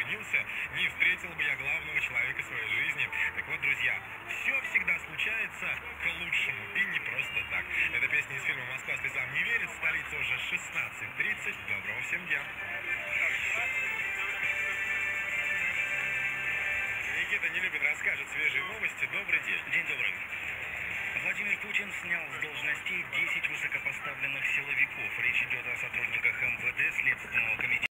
женился, не встретил бы я главного человека своей жизни. Так вот, друзья, все всегда случается к лучшему, и не просто так. Это песня из фильма «Москва слезам не верит», столица уже 16:30. Доброго всем дня. Никита не любит рассказывать свежие новости. Добрый день. День добрый. Владимир Путин снял с должностей 10 высокопоставленных силовиков. Речь идет о сотрудниках МВД, Следственного комитета.